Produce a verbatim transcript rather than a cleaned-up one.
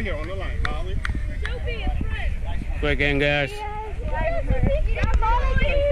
here on the line, Molly. Quick in, guys.